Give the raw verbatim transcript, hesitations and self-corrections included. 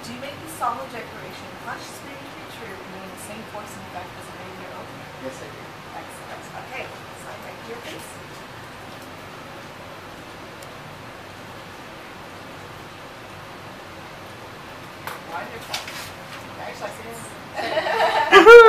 Do you make the solemn declaration, consciously to be true, remaining the same force and effect as a baby oath? Yes, I do. Excellent. Okay, sign right here, please. Wonderful. Congratulations.